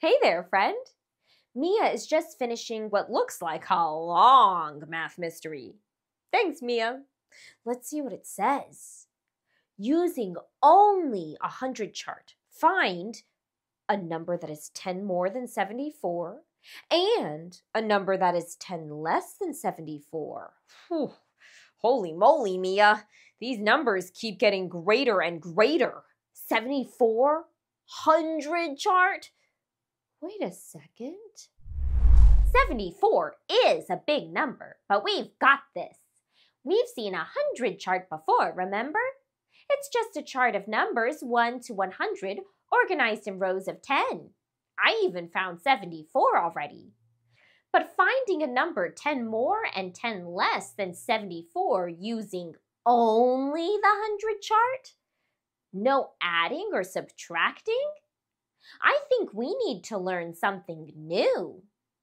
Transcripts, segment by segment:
Hey there, friend. Mia is just finishing what looks like a long math mystery. Thanks, Mia. Let's see what it says. Using only a 100 chart, find a number that is 10 more than 74 and a number that is 10 less than 74. Whew. Holy moly, Mia. These numbers keep getting greater and greater. 74? 100 chart? Wait a second. 74 is a big number, but we've got this. We've seen a 100 chart before, remember? It's just a chart of numbers 1 to 100 organized in rows of 10. I even found 74 already. But finding a number 10 more and 10 less than 74 using only the 100 chart? No adding or subtracting? I think we need to learn something new.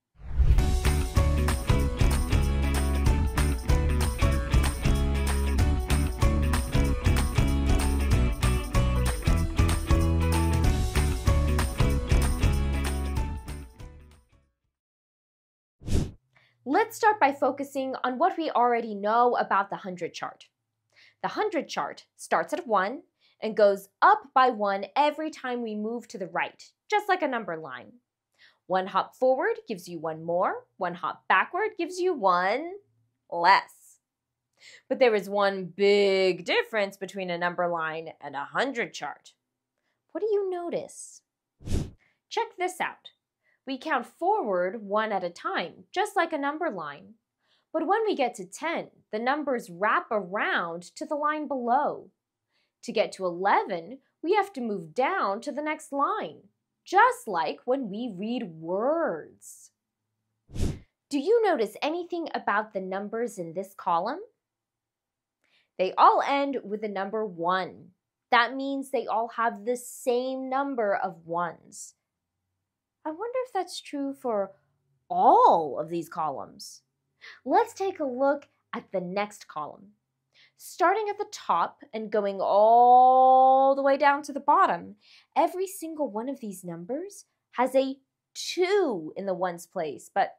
Let's start by focusing on what we already know about the 100 chart. The 100 chart starts at 1 and goes up by 1 every time we move to the right, just like a number line. 1 hop forward gives you 1 more, 1 hop backward gives you 1 less. But there is one big difference between a number line and a 100 chart. What do you notice? Check this out. We count forward 1 at a time, just like a number line. But when we get to 10, the numbers wrap around to the line below. To get to 11, we have to move down to the next line, just like when we read words. Do you notice anything about the numbers in this column? They all end with the number 1. That means they all have the same number of ones. I wonder if that's true for all of these columns. Let's take a look at the next column. Starting at the top and going all the way down to the bottom, every single one of these numbers has a 2 in the ones place, but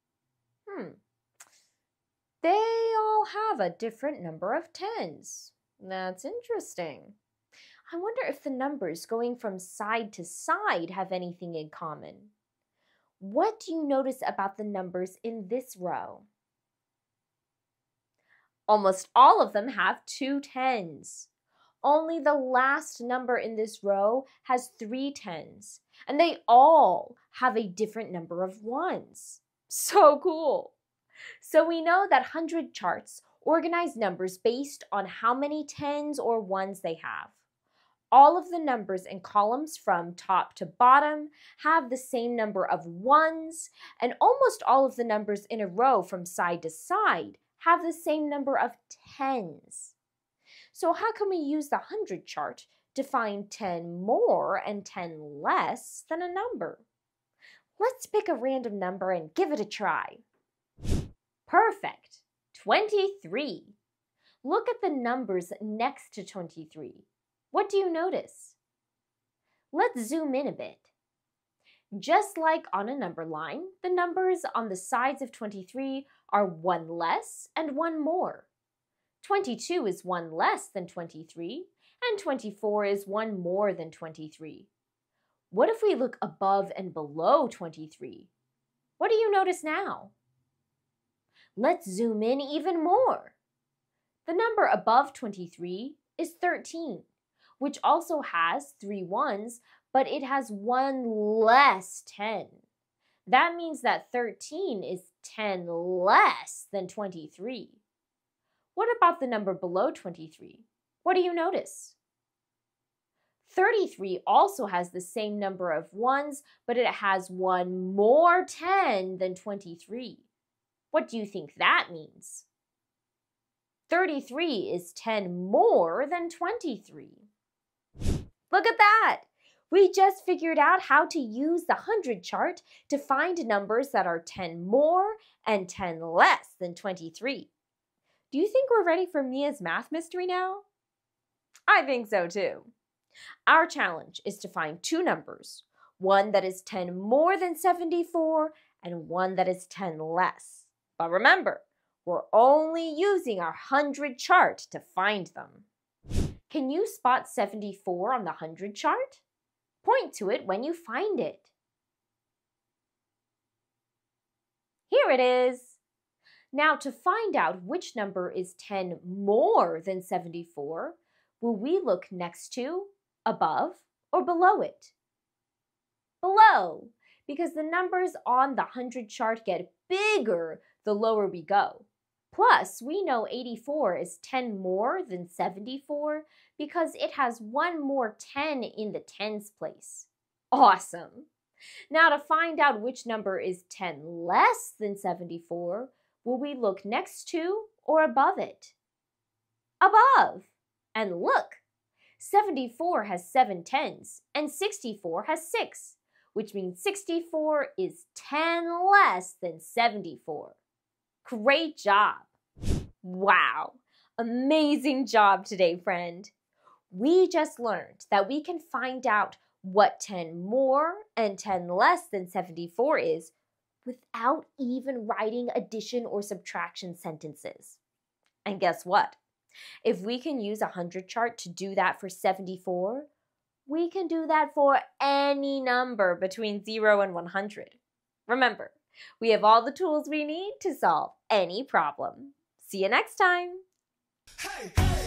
they all have a different number of 10s. That's interesting. I wonder if the numbers going from side to side have anything in common. What do you notice about the numbers in this row? Almost all of them have 2 10s. Only the last number in this row has 3 10s, and they all have a different number of 1s. So cool! So we know that 100 charts organize numbers based on how many 10s or 1s they have. All of the numbers in columns from top to bottom have the same number of 1s, and almost all of the numbers in a row from side to side have the same number of 10s. So how can we use the 100 chart to find 10 more and 10 less than a number? Let's pick a random number and give it a try. Perfect! 23. Look at the numbers next to 23. What do you notice? Let's zoom in a bit. Just like on a number line, the numbers on the sides of 23 are 1 less and 1 more. 22 is 1 less than 23, and 24 is 1 more than 23. What if we look above and below 23? What do you notice now? Let's zoom in even more. The number above 23 is 13. Which also has 3 1s, but it has 1 less 10. That means that 13 is 10 less than 23. What about the number below 23? What do you notice? 33 also has the same number of 1s, but it has 1 more 10 than 23. What do you think that means? 33 is 10 more than 23. Look at that! We just figured out how to use the 100 chart to find numbers that are 10 more and 10 less than 23. Do you think we're ready for Mia's math mystery now? I think so too. Our challenge is to find 2 numbers, one that is 10 more than 74 and one that is 10 less. But remember, we're only using our 100 chart to find them. Can you spot 74 on the 100 chart? Point to it when you find it. Here it is. Now, to find out which number is 10 more than 74, will we look next to, above, or below it? Below, because the numbers on the 100 chart get bigger the lower we go. Plus, we know 84 is 10 more than 74 because it has one more 10 in the tens place. Awesome! Now, to find out which number is 10 less than 74, will we look next to or above it? Above! And look! 74 has 7 tens and 64 has 6, which means 64 is 10 less than 74. Great job! Wow! Amazing job today, friend! We just learned that we can find out what 10 more and 10 less than 74 is without even writing addition or subtraction sentences. And guess what? If we can use a 100 chart to do that for 74, we can do that for any number between 0 and 100. Remember, we have all the tools we need to solve any problem. See you next time! Hey, hey.